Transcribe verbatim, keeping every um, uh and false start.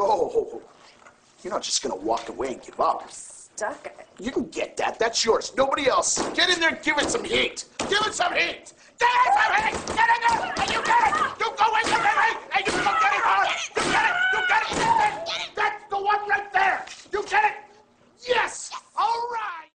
Oh, you're not just gonna walk away and give up. I'm stuck. You can get that. That's yours. Nobody else. Get in there and give it some heat. Give it some heat. Give it some heat. Get in there and you get it.